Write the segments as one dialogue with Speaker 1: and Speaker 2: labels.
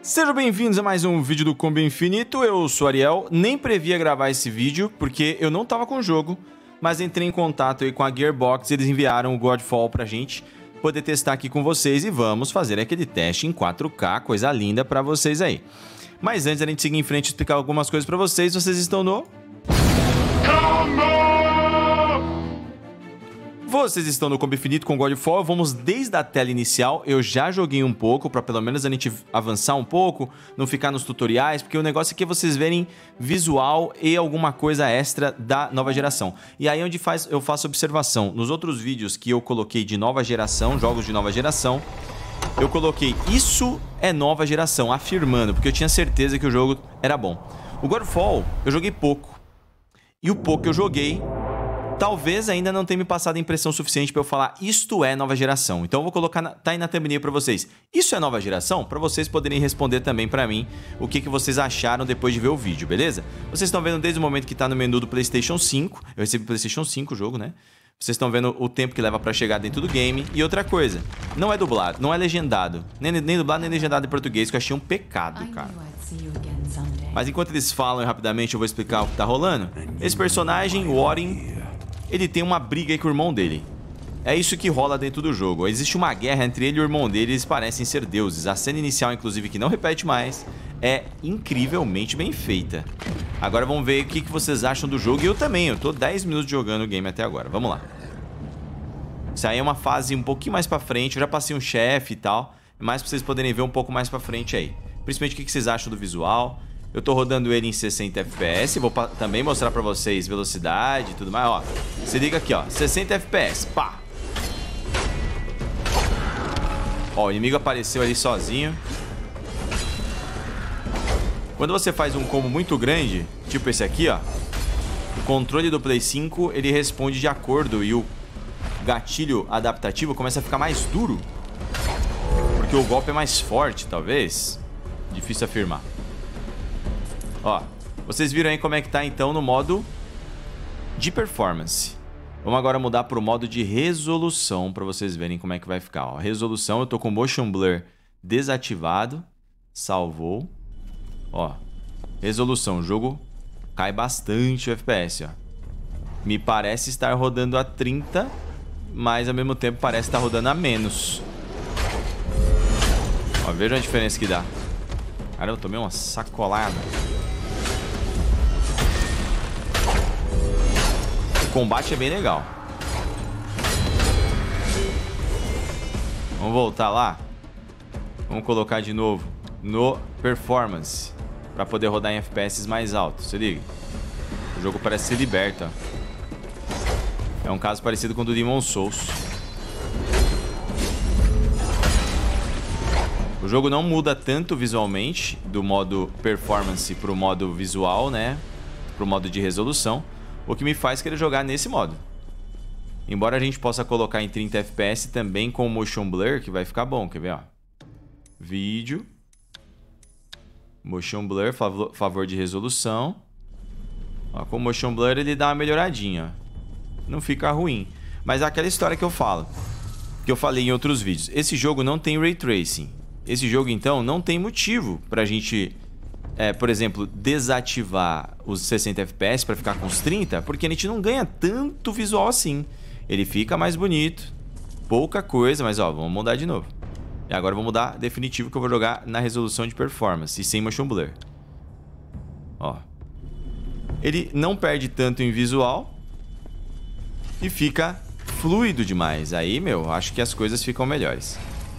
Speaker 1: Sejam bem-vindos a mais um vídeo do Combo Infinito, eu sou o Ariel, nem previa gravar esse vídeo porque eu não tava com o jogo, mas entrei em contato aí com a Gearbox e eles enviaram o Godfall pra gente poder testar aqui com vocês e vamos fazer aquele teste em 4K, coisa linda pra vocês aí. Mas antes da gente seguir em frente e explicar algumas coisas pra vocês, vocês estão no... Vocês estão no Combo Infinito com Godfall, vamos desde a tela inicial, eu já joguei um pouco, para pelo menos a gente avançar um pouco, não ficar nos tutoriais, porque o negócio aqui é vocês verem visual e alguma coisa extra da nova geração. E aí onde eu faço observação, nos outros vídeos que eu coloquei de nova geração, jogos de nova geração, eu coloquei isso é nova geração, afirmando, porque eu tinha certeza que o jogo era bom. O Godfall eu joguei pouco, e o pouco que eu joguei... talvez ainda não tenha me passado a impressão suficiente para eu falar isto é nova geração. Então eu vou colocar, tá aí na thumbnail para vocês. Isso é nova geração? Para vocês poderem responder também para mim o que vocês acharam depois de ver o vídeo, beleza? Vocês estão vendo desde o momento que tá no menu do PlayStation 5. Eu recebi o PlayStation 5 o jogo, né? Vocês estão vendo o tempo que leva para chegar dentro do game. E outra coisa, não é dublado, não é legendado. Nem dublado, nem legendado em português, que eu achei um pecado, cara. Mas enquanto eles falam rapidamente, eu vou explicar o que tá rolando. Esse personagem, o Warren... ele tem uma briga aí com o irmão dele. É isso que rola dentro do jogo. Existe uma guerra entre ele e o irmão dele, eles parecem ser deuses. A cena inicial, inclusive, que não repete mais, é incrivelmente bem feita. Agora vamos ver o que vocês acham do jogo. E eu também, eu tô 10 minutos jogando o game até agora. Vamos lá. Isso aí é uma fase um pouquinho mais pra frente. Eu já passei um chefe e tal. Mas pra vocês poderem ver um pouco mais pra frente aí. Principalmente o que vocês acham do visual. Eu tô rodando ele em 60 FPS, vou também mostrar pra vocês velocidade e tudo mais, ó. Se liga aqui, ó, 60 FPS, pá! Ó, o inimigo apareceu ali sozinho. Quando você faz um combo muito grande, tipo esse aqui, ó, o controle do Play 5, ele responde de acordo e o gatilho adaptativo começa a ficar mais duro. Porque o golpe é mais forte, talvez. Difícil afirmar. Ó, vocês viram aí como é que tá então no modo de performance. Vamos agora mudar para o modo de resolução para vocês verem como é que vai ficar. Ó, resolução, eu tô com o Motion Blur desativado. Salvou. Ó, resolução, o jogo cai bastante o FPS, ó. Me parece estar rodando a 30, mas ao mesmo tempo parece estar rodando a menos. Ó, veja a diferença que dá. Cara, eu tomei uma sacolada. O combate é bem legal. Vamos voltar lá. Vamos colocar de novo no Performance para poder rodar em FPS mais altos. Se liga. O jogo parece ser liberta. É um caso parecido com o do Demon's Souls. O jogo não muda tanto visualmente do modo Performance para o modo visual, né? Para o modo de resolução. O que me faz querer jogar nesse modo. Embora a gente possa colocar em 30 FPS também com o Motion Blur, que vai ficar bom. Quer ver, ó? Vídeo. Motion Blur, favor de resolução. Ó, com o Motion Blur ele dá uma melhoradinha. Não fica ruim. Mas é aquela história que eu falo. Que eu falei em outros vídeos. Esse jogo não tem Ray Tracing. Esse jogo, então, não tem motivo pra gente... por exemplo, desativar os 60 FPS para ficar com os 30, porque a gente não ganha tanto visual assim. Ele fica mais bonito, pouca coisa, mas ó, vamos mudar de novo. E agora eu vou mudar definitivo que eu vou jogar na resolução de performance e sem motion blur. Ó. Ele não perde tanto em visual e fica fluido demais. Aí, meu, acho que as coisas ficam melhores.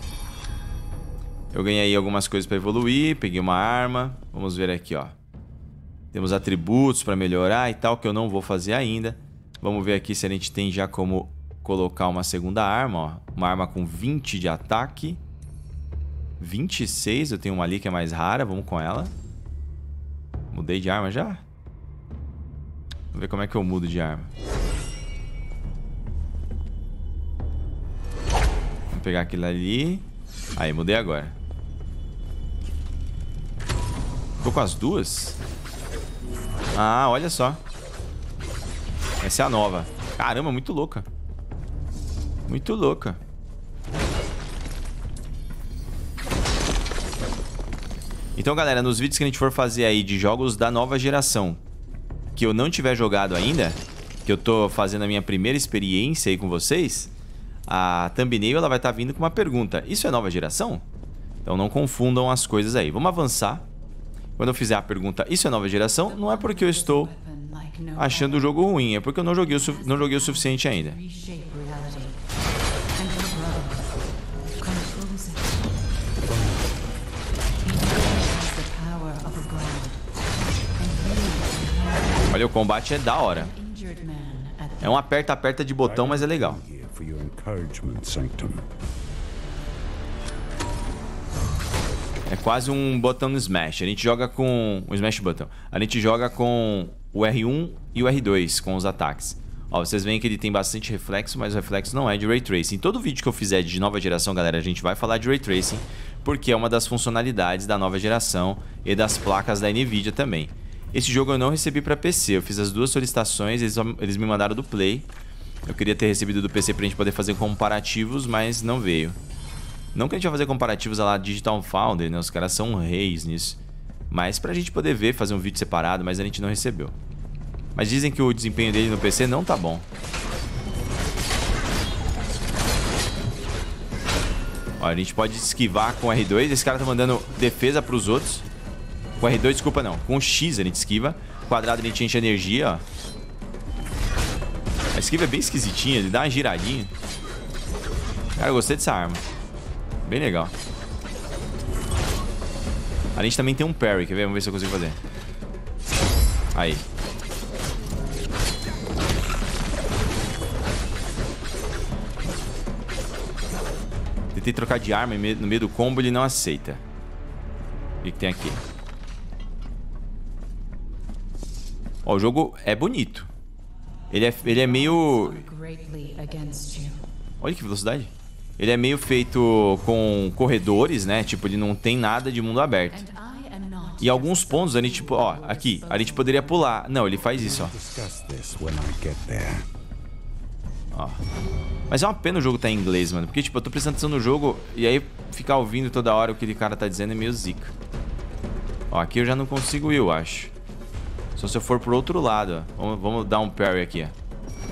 Speaker 1: Eu ganhei algumas coisas para evoluir, peguei uma arma. Vamos ver aqui, ó. Temos atributos para melhorar e tal, que eu não vou fazer ainda. Vamos ver aqui se a gente tem já como colocar uma segunda arma, ó. Uma arma com 20 de ataque. 26, eu tenho uma ali que é mais rara, vamos com ela. Mudei de arma já? Vamos ver como é que eu mudo de arma. Vamos pegar aquilo ali. Aí, mudei agora. Tô com as duas? Ah, olha só. Essa é a nova. Caramba, muito louca. Muito louca. Então, galera, nos vídeos que a gente for fazer aí de jogos da nova geração que eu não tiver jogado ainda, que eu tô fazendo a minha primeira experiência aí com vocês, a thumbnail ela vai estar vindo com uma pergunta: isso é nova geração? Então não confundam as coisas aí. Vamos avançar. Quando eu fizer a pergunta, isso é nova geração, não é porque eu estou achando o jogo ruim, é porque eu não joguei o suficiente ainda. Olha, o combate é da hora. É um aperta-aperta de botão, mas é legal. É quase um botão no Smash. A gente joga com... o Smash Button. A gente joga com o R1 e o R2, com os ataques. Ó, vocês veem que ele tem bastante reflexo, mas o reflexo não é de Ray Tracing. Todo vídeo que eu fizer de nova geração, galera, a gente vai falar de Ray Tracing, porque é uma das funcionalidades da nova geração e das placas da NVIDIA também. Esse jogo eu não recebi para PC, eu fiz as duas solicitações, eles me mandaram do Play. Eu queria ter recebido do PC pra gente poder fazer comparativos, mas não veio. Não que a gente vai fazer comparativos lá Digital Foundry, né? Os caras são reis nisso. Mas pra gente poder ver, fazer um vídeo separado, mas a gente não recebeu. Mas dizem que o desempenho dele no PC não tá bom. Ó, a gente pode esquivar com o R2, esse cara tá mandando defesa pros outros. Com o R2, desculpa, não. Com o X a gente esquiva. Quadrado a gente enche energia, ó. A esquiva é bem esquisitinha, ele dá uma giradinha. Cara, eu gostei dessa arma. Bem legal. A gente também tem um parry, quer ver? Vamos ver se eu consigo fazer. Aí. Tentei trocar de arma no meio do combo, ele não aceita. O que tem aqui? Ó, o jogo é bonito. Ele é meio... Olha que velocidade. Ele é meio feito com corredores, né? Tipo, ele não tem nada de mundo aberto. E alguns pontos, a gente, tipo, ó, aqui, a gente poderia pular. Não, ele faz isso, ó. Ó. Mas é uma pena o jogo tá em inglês, mano. Porque, tipo, eu tô prestando atenção no jogo e aí ficar ouvindo toda hora o que aquele cara tá dizendo é meio zica. Ó, aqui eu já não consigo ir, eu acho. Só se eu for pro outro lado, ó. Vamos dar um parry aqui, ó.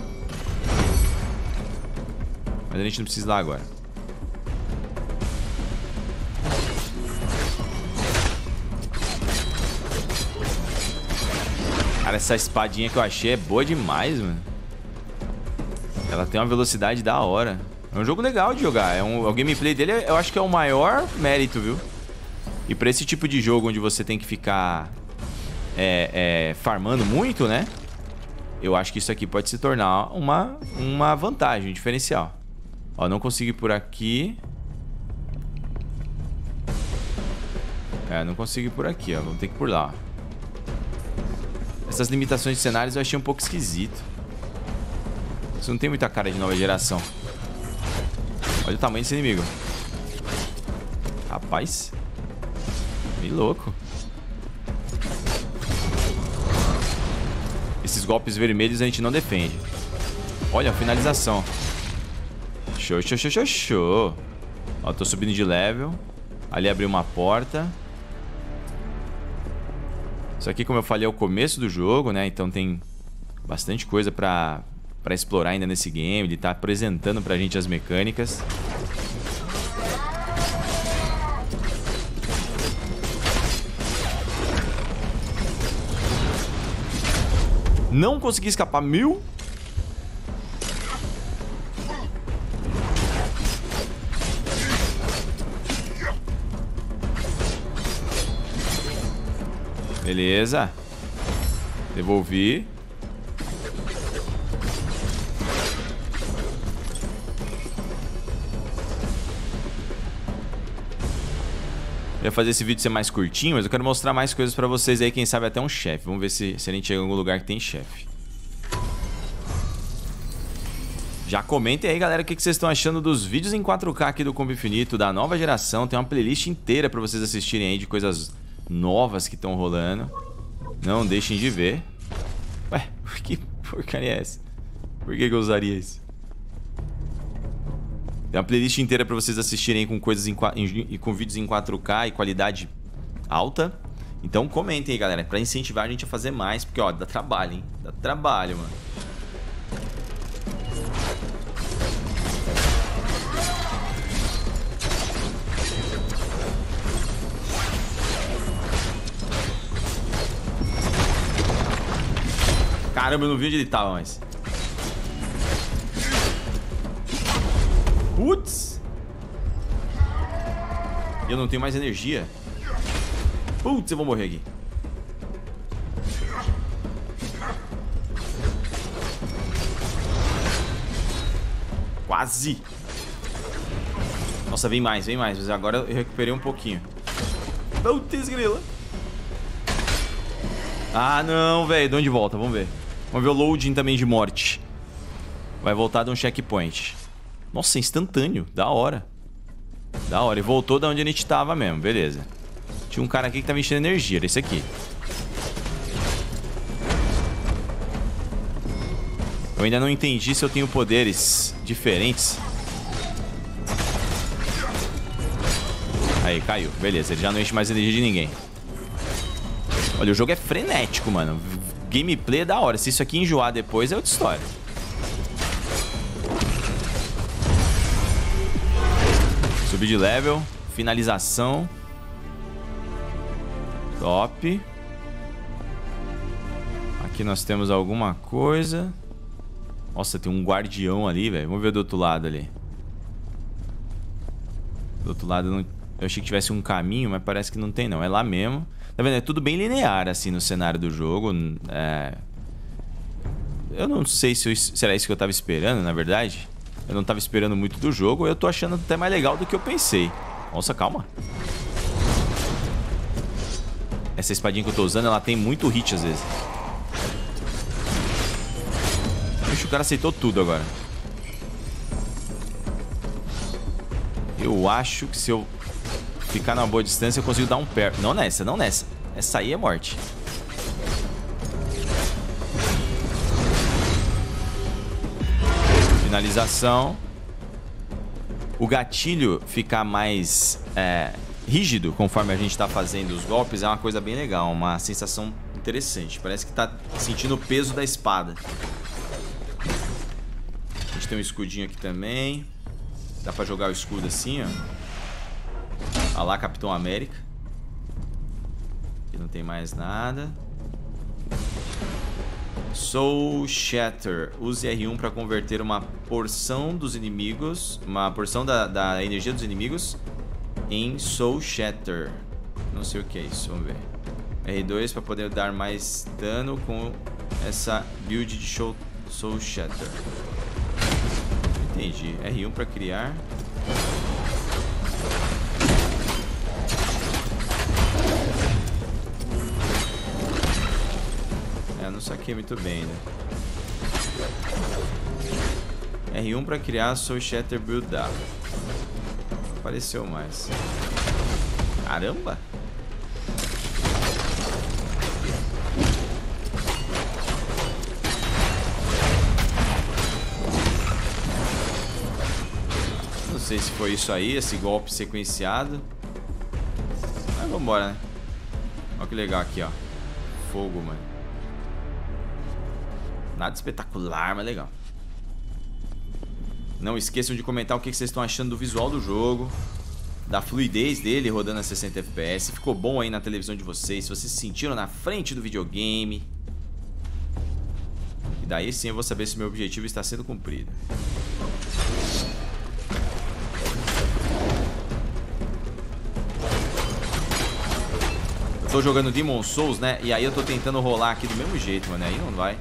Speaker 1: Mas a gente não precisa ir lá agora. Cara, essa espadinha que eu achei é boa demais, mano. Ela tem uma velocidade da hora. É um jogo legal de jogar. O gameplay dele, eu acho que é o maior mérito, viu? E pra esse tipo de jogo onde você tem que ficar farmando muito, né? Eu acho que isso aqui pode se tornar uma vantagem, um diferencial. Ó, não consigo ir por aqui. Não consigo ir por aqui, ó. Vamos ter que ir por lá, ó. Essas limitações de cenários eu achei um pouco esquisito. Isso não tem muita cara de nova geração. Olha o tamanho desse inimigo. Rapaz. Meio louco. Esses golpes vermelhos a gente não defende. Olha a finalização. Show, show, show, show, show. Ó, tô subindo de level. Ali abriu uma porta. Isso aqui, como eu falei, é o começo do jogo, né? Então tem bastante coisa pra explorar ainda nesse game. Ele tá apresentando pra gente as mecânicas. Não consegui escapar. 1000. Beleza. Devolvi. Eu ia fazer esse vídeo ser mais curtinho, mas eu quero mostrar mais coisas pra vocês aí, quem sabe até um chefe. Vamos ver se a gente chega em algum lugar que tem chefe. Já comentem aí, galera, o que vocês estão achando dos vídeos em 4K aqui do Combo Infinito, da nova geração. Tem uma playlist inteira pra vocês assistirem aí de coisas novas que estão rolando. Não deixem de ver. Ué, que porcaria é essa? Por que eu usaria isso? Tem uma playlist inteira pra vocês assistirem com coisas com vídeos em 4K e qualidade alta. Então comentem aí, galera, pra incentivar a gente a fazer mais. Porque, ó, dá trabalho, hein? Dá trabalho, mano. Caramba, eu não vi onde ele tava mais. Putz! Eu não tenho mais energia. Putz, eu vou morrer aqui. Quase. Nossa, vem mais, mas agora eu recuperei um pouquinho. Putz, grila. Ah, não, velho. De onde volta? Vamos ver. Vamos ver o loading também de morte. Vai voltar de um checkpoint. Nossa, instantâneo. Da hora. Da hora. E voltou de onde a gente tava mesmo. Beleza. Tinha um cara aqui que tava enchendo energia. Era esse aqui. Eu ainda não entendi se eu tenho poderes diferentes. Aí, caiu. Beleza, ele já não enche mais energia de ninguém. Olha, o jogo é frenético, mano. Gameplay é da hora. Se isso aqui enjoar depois, é outra história. Subir de level. Finalização. Top. Aqui nós temos alguma coisa. Nossa, tem um guardião ali, velho. Vamos ver do outro lado ali. Do outro lado, não... eu achei que tivesse um caminho, mas parece que não tem, não. É lá mesmo. Tá vendo? É tudo bem linear, assim, no cenário do jogo. Eu não sei se era isso que eu tava esperando, na verdade. Eu não tava esperando muito do jogo. Eu tô achando até mais legal do que eu pensei. Nossa, calma. Essa espadinha que eu tô usando, ela tem muito hit às vezes. Ixi, o cara aceitou tudo agora. Eu acho que se eu ficar numa boa distância, eu consigo dar um pé. Não nessa, não nessa. Essa aí é morte. Finalização. O gatilho ficar mais rígido conforme a gente tá fazendo os golpes é uma coisa bem legal. Uma sensação interessante. Parece que tá sentindo o peso da espada. A gente tem um escudinho aqui também. Dá pra jogar o escudo assim, ó. Olha lá, Capitão América. Aqui não tem mais nada. Soul Shatter. Use R1 para converter uma porção dos inimigos, uma porção da energia dos inimigos em Soul Shatter. Não sei o que é isso, vamos ver. R2 para poder dar mais dano com essa build de Soul Shatter. Entendi. R1 para criar. Não saquei muito bem, né? R1 para criar Soul Shatter Build Up. Apareceu mais. Caramba! Não sei se foi isso aí, esse golpe sequenciado. Mas vambora, né? Olha que legal aqui, ó. Fogo, mano. Nada espetacular, mas legal. Não esqueçam de comentar o que vocês estão achando do visual do jogo, da fluidez dele rodando a 60 FPS. Ficou bom aí na televisão de vocês, se vocês se sentiram na frente do videogame. E daí sim eu vou saber se meu objetivo está sendo cumprido. Eu tô jogando Demon's Souls, né? E aí eu tô tentando rolar aqui do mesmo jeito, mano. Aí não vai.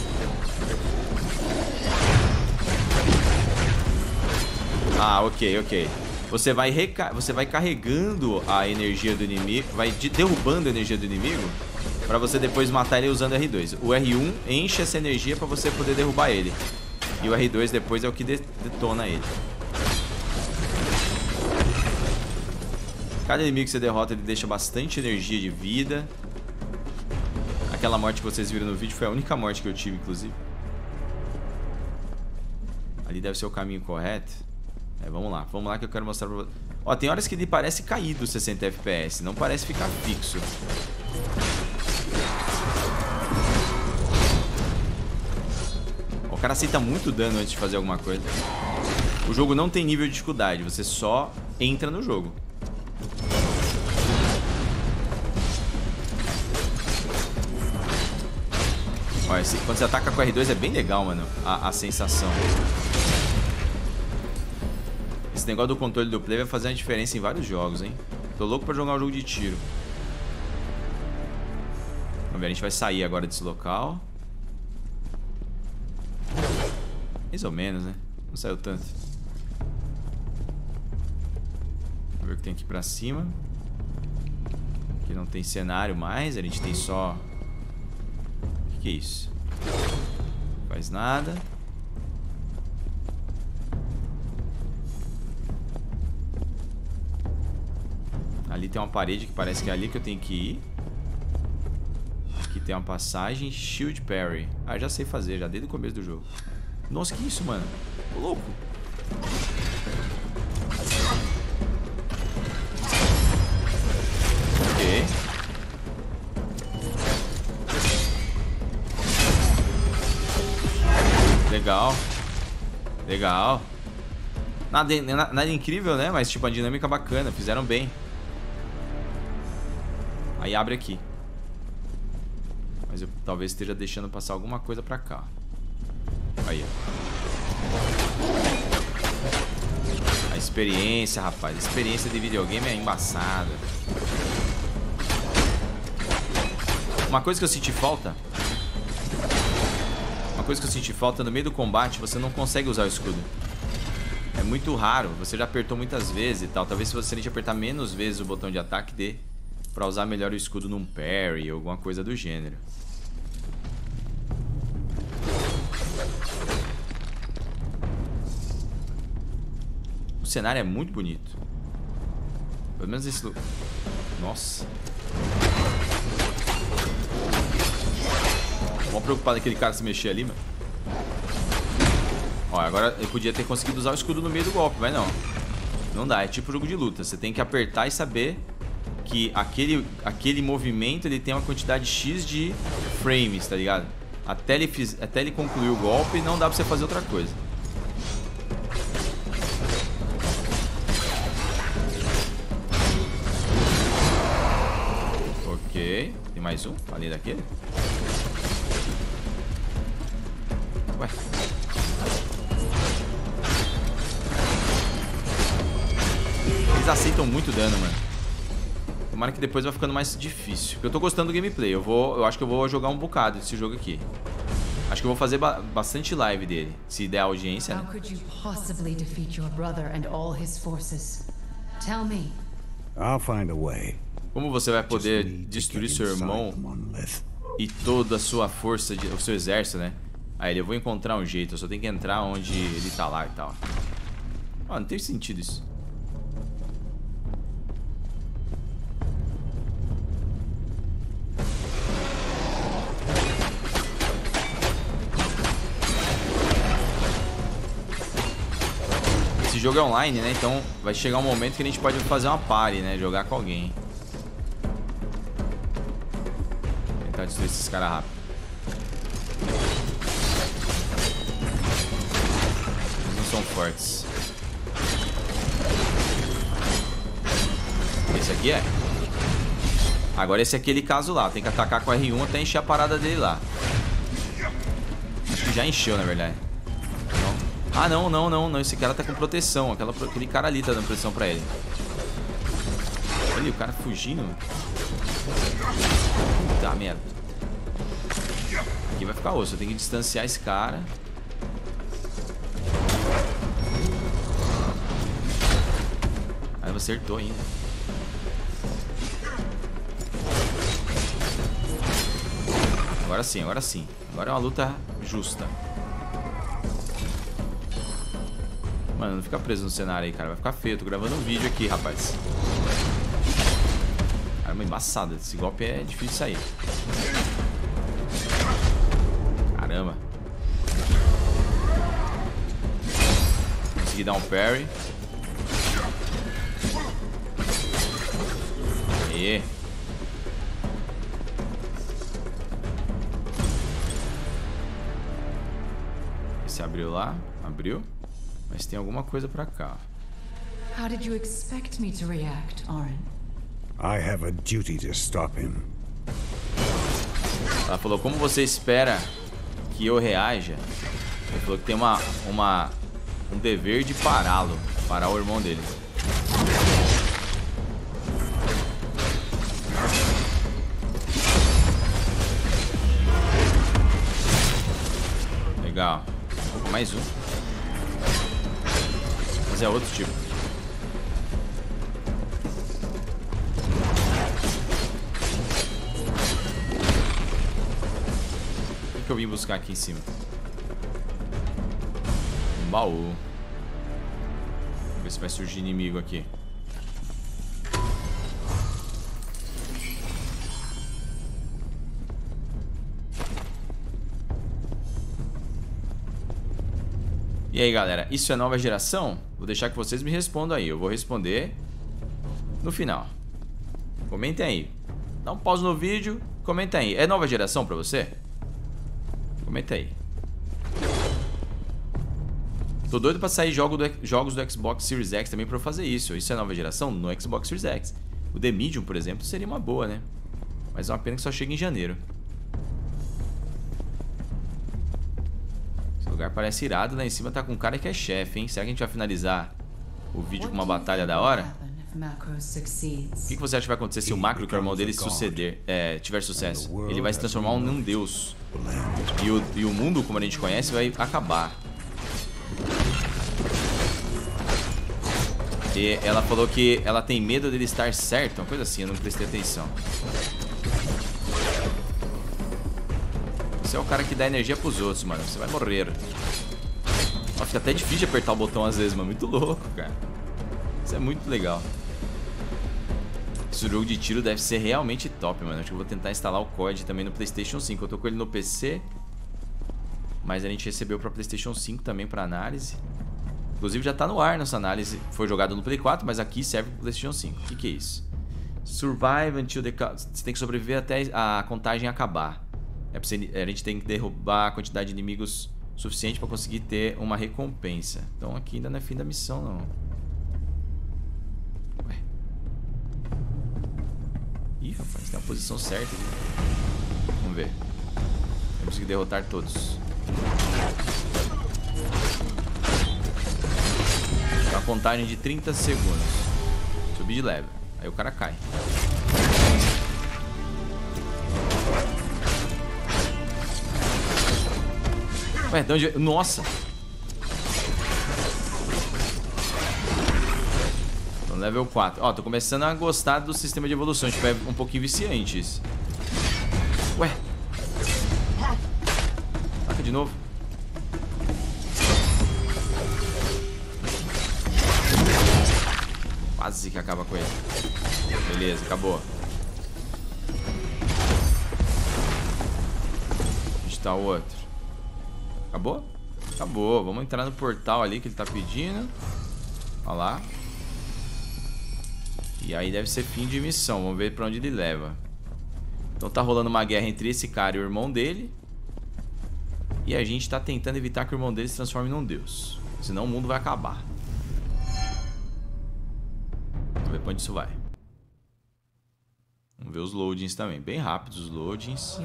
Speaker 1: Ah, ok. Você vai carregando a energia do inimigo, vai derrubando a energia do inimigo pra você depois matar ele usando R2. O R1 enche essa energia pra você poder derrubar ele. E o R2 depois é o que detona ele. Cada inimigo que você derrota, ele deixa bastante energia de vida. Aquela morte que vocês viram no vídeo foi a única morte que eu tive, inclusive. Ali deve ser o caminho correto. Vamos lá que eu quero mostrar pra vocês. Ó, tem horas que ele parece cair dos 60 FPS, não parece ficar fixo. O cara aceita muito dano antes de fazer alguma coisa. O jogo não tem nível de dificuldade, você só entra no jogo. Olha, quando você ataca com R2 é bem legal, mano, a sensação. Esse negócio do controle do play vai fazer uma diferença em vários jogos, hein? Tô louco pra jogar um jogo de tiro. Vamos ver, a gente vai sair agora desse local. Mais ou menos, né? Não saiu tanto. Vamos ver o que tem aqui pra cima. Aqui não tem cenário mais, a gente tem só... O que é isso? Não faz nada. Ali tem uma parede que parece que é ali que eu tenho que ir. Aqui tem uma passagem. Shield Parry. Ah, já sei fazer, já desde o começo do jogo. Nossa, que isso, mano? Tô louco. Ok. Legal. Legal. Nada incrível, né? Mas tipo, a dinâmica bacana. Fizeram bem. Aí abre aqui. Mas eu talvez esteja deixando passar alguma coisa pra cá. Aí, ó. A experiência, rapaz. A experiência de videogame é embaçada. Uma coisa que eu senti falta. Uma coisa que eu senti falta no meio do combate, você não consegue usar o escudo. É muito raro. Você já apertou muitas vezes e tal. Talvez se você tente apertar menos vezes o botão de ataque, dê pra usar melhor o escudo num parry ou alguma coisa do gênero. O cenário é muito bonito. Pelo menos esse lugar. Nossa. Mó preocupado aquele cara se mexer ali, mano. Ó, agora eu podia ter conseguido usar o escudo no meio do golpe, mas não. Não dá, é tipo jogo de luta. Você tem que apertar e saber que aquele movimento ele tem uma quantidade X de frames, tá ligado? Até ele concluir o golpe, não dá pra você fazer outra coisa. Ok, tem mais um além daquele. Ué. Eles aceitam muito dano, mano. Tomara que depois vai ficando mais difícil. Porque eu tô gostando do gameplay. Eu acho que eu vou jogar um bocado desse jogo aqui. Acho que eu vou fazer bastante live dele. Se der audiência, né? Como você vai poder destruir seu irmão e toda a sua força, o seu exército, né? Aí eu vou encontrar um jeito. Eu só tenho que entrar onde ele tá lá e tal. Ah, não tem sentido isso. Esse jogo é online, né? Então vai chegar um momento que a gente pode fazer uma party, né? Jogar com alguém. Tentar destruir esses caras rápido. Eles não são fortes. Esse aqui é. Agora esse é aquele caso lá. Tem que atacar com R1 até encher a parada dele lá. Acho que já encheu, na verdade. Ah, não. Esse cara tá com proteção. Aquele cara ali tá dando proteção pra ele. Olha, o cara fugindo. Puta merda. Aqui vai ficar osso. Eu tenho que distanciar esse cara. Aí você acertou ainda. Agora sim, agora sim. Agora é uma luta justa. Mano, não fica preso no cenário aí, cara. Vai ficar feio. Eu tô gravando um vídeo aqui, rapaz. Caramba, embaçado. Esse golpe é difícil de sair. Caramba. Consegui dar um parry. Aê. Esse abriu lá? Abriu. Mas tem alguma coisa pra cá.
Speaker 2: How did you expect me to react, Orin?
Speaker 3: I have a duty to stop him.
Speaker 1: Ela falou, como você espera que eu reaja? Ele falou que tem um dever de pará-lo. Parar o irmão dele. Legal. Opa, mais um. Mas é outro tipo. O que eu vim buscar aqui em cima? Um baú. Vamos ver se vai surgir inimigo aqui. E aí, galera, isso é nova geração? Vou deixar que vocês me respondam aí. Eu vou responder no final. Comentem aí. Dá um pause no vídeo. Comenta aí. É nova geração pra você? Comenta aí. Tô doido pra sair jogos do Xbox Series X também pra eu fazer isso. Isso é nova geração no Xbox Series X. O The Medium, por exemplo, seria uma boa, né? Mas é uma pena que só chega em janeiro. Esse lugar parece irado. Lá em cima tá com um cara que é chefe, hein? Será que a gente vai finalizar o vídeo com uma batalha da hora? O que você acha que vai acontecer se o Macro, que é o irmão dele, tiver sucesso? Ele vai se transformar num deus. E o mundo, como a gente conhece, vai acabar. E ela falou que ela tem medo dele estar certo. Uma coisa assim, eu não prestei atenção. Você é o cara que dá energia pros outros, mano. Você vai morrer. Ó, fica até difícil de apertar o botão às vezes, mano. Muito louco, cara. Isso é muito legal. Esse jogo de tiro deve ser realmente top, mano. Acho que eu vou tentar instalar o COD também no PlayStation 5. Eu tô com ele no PC, mas a gente recebeu pra PlayStation 5 também pra análise. Inclusive já tá no ar nossa análise. Foi jogado no Play 4, mas aqui serve pro PlayStation 5. O que é isso? Survive until the... Você tem que sobreviver até a contagem acabar. A gente tem que derrubar a quantidade de inimigos suficiente pra conseguir ter uma recompensa. Então aqui ainda não é fim da missão, não. Ué. Ih, rapaz, tem a posição certa aqui. Vamos ver. Temos que derrotar todos. Uma contagem de 30 segundos. Subir de level. Aí o cara cai. Ué, de onde... Nossa! No level 4. Ó, tô começando a gostar do sistema de evolução. Tipo, é um pouquinho viciante isso. Ué! Taca de novo. Quase que acaba com ele. Beleza, acabou. Onde está o outro? Acabou? Acabou. Vamos entrar no portal ali que ele tá pedindo. Olha lá. E aí deve ser fim de missão. Vamos ver pra onde ele leva. Então tá rolando uma guerra entre esse cara e o irmão dele. E a gente tá tentando evitar que o irmão dele se transforme num deus. Senão o mundo vai acabar. Vamos ver pra onde isso vai. Vamos ver os loadings também. Bem rápidos os loadings.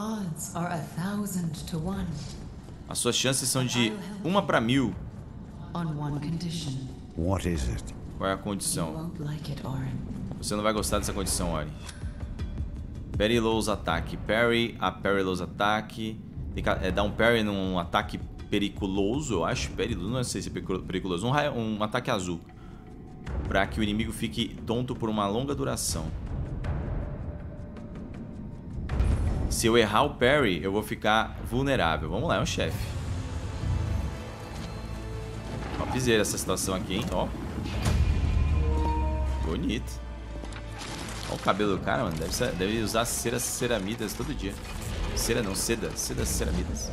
Speaker 1: As suas chances são de 1 para 1000.
Speaker 3: What is it?
Speaker 1: Qual é a condição? Você não vai gostar dessa condição, Ori. Perilous ataque. Parry a perilous ataque. Dá um parry num ataque periculoso, eu acho. Periculoso, não sei se é periculoso. Um ataque azul. Pra que o inimigo fique tonto por uma longa duração. Se eu errar o parry, eu vou ficar vulnerável. Vamos lá, é um chefe. Ó, piseira essa situação aqui, hein? Ó. Bonito. Ó o cabelo do cara, mano. Deve usar ceramidas todo dia. Cera não, seda. Seda ceramidas.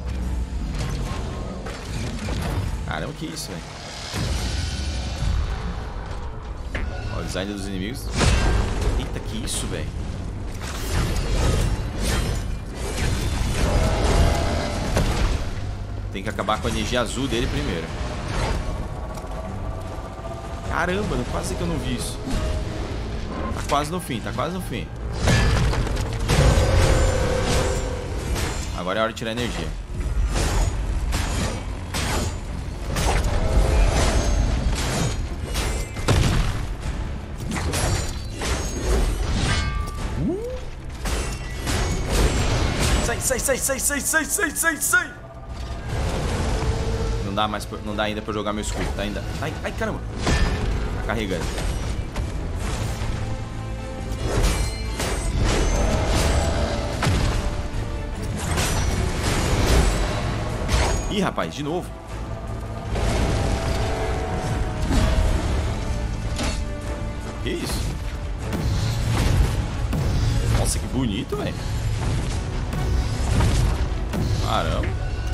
Speaker 1: Caramba, que isso, velho. Ó, o design dos inimigos. Eita. Eita, que isso, velho? Tem que acabar com a energia azul dele primeiro. Caramba, quase que eu não vi isso. Tá quase no fim, tá quase no fim. Agora é hora de tirar a energia. Sai. Não dá mais, não dá ainda pra jogar meu escudo, tá ainda. Ai, caramba. Tá carregando. Ih, rapaz, de novo. Que isso? Nossa, que bonito, velho. Caramba.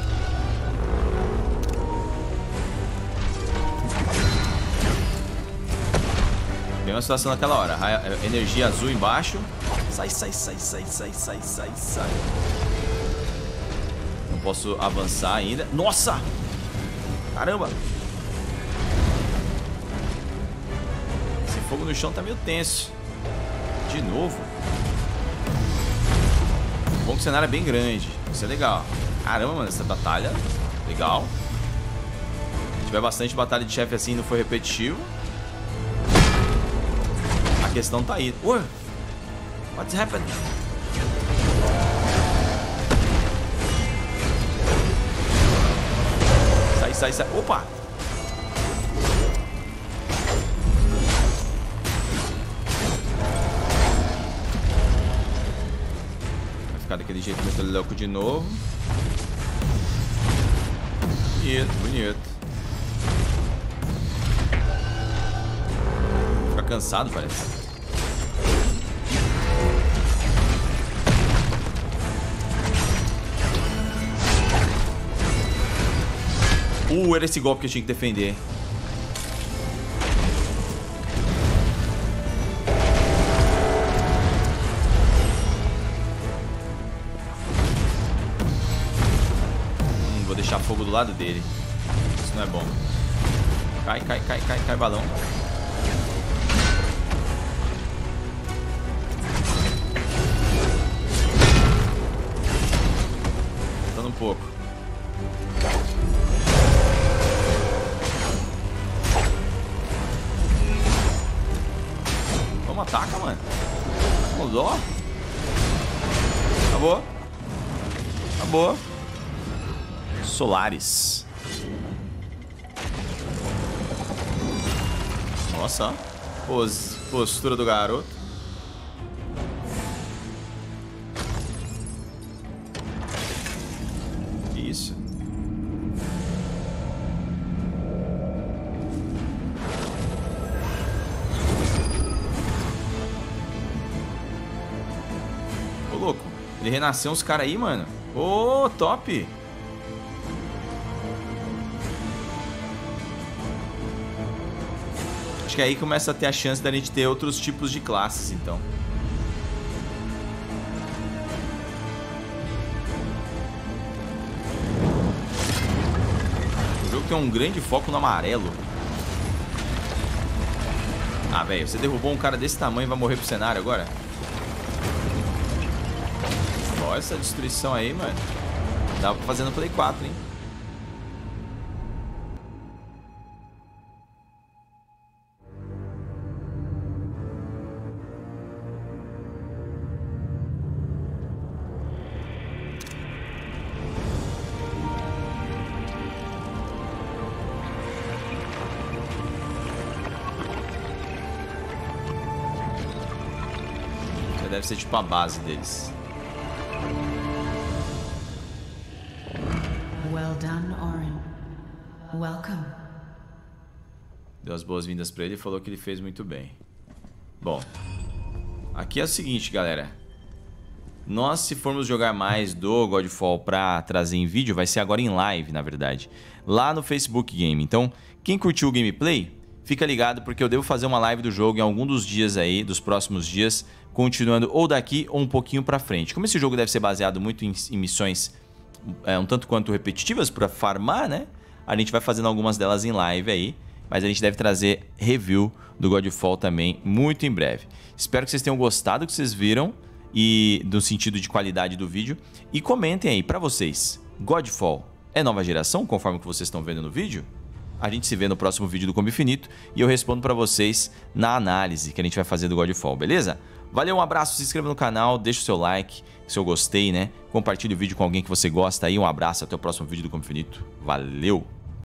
Speaker 1: Tem uma situação naquela hora. Energia azul embaixo. Sai. Não posso avançar ainda. Nossa! Caramba! Esse fogo no chão tá meio tenso. De novo. Bom que o cenário é bem grande. Isso é legal. Caramba, mano, essa batalha. Legal. Se tiver bastante batalha de chefe assim e não for repetitivo, a questão tá aí. Ué! What's happening? Sai. Opa! Vai ficar daquele jeito muito louco de novo. Bonito. Fica cansado, parece. Era esse golpe que eu tinha que defender. Vou deixar fogo do lado dele. Isso não é bom. Cai, balão. Faltando um pouco. Vamos, ataca, mano. Mudou. Acabou. Solaris. Nossa, postura do garoto. Isso. Ô, louco. Ele renasceu uns caras aí, mano. Ô, top. Acho que aí começa a ter a chance da gente ter outros tipos de classes, então. O jogo tem um grande foco no amarelo. Ah, velho, você derrubou um cara desse tamanho e vai morrer pro cenário agora? Olha essa destruição aí, mano. Dá pra fazer no Play 4, hein? Já deve ser tipo a base deles.
Speaker 2: Well done, Orin. Welcome.
Speaker 1: Deu as boas-vindas pra ele e falou que ele fez muito bem. Bom, aqui é o seguinte, galera. Nós, se formos jogar mais do Godfall pra trazer em vídeo, vai ser agora em live, na verdade. Lá no Facebook Game. Então, quem curtiu o gameplay, fica ligado porque eu devo fazer uma live do jogo em algum dos dias aí, dos próximos dias, continuando ou daqui ou um pouquinho pra frente. Como esse jogo deve ser baseado muito em missões um tanto quanto repetitivas pra farmar, né? A gente vai fazendo algumas delas em live aí, mas a gente deve trazer review do Godfall também muito em breve. Espero que vocês tenham gostado do que vocês viram e do sentido de qualidade do vídeo. E comentem aí, pra vocês, Godfall é nova geração, conforme que vocês estão vendo no vídeo? A gente se vê no próximo vídeo do Combo Infinito e eu respondo pra vocês na análise que a gente vai fazer do Godfall, beleza? Valeu, um abraço, se inscreva no canal, deixa o seu like, se eu gostei, né? Compartilhe o vídeo com alguém que você gosta aí, um abraço, até o próximo vídeo do Combo Infinito. Valeu!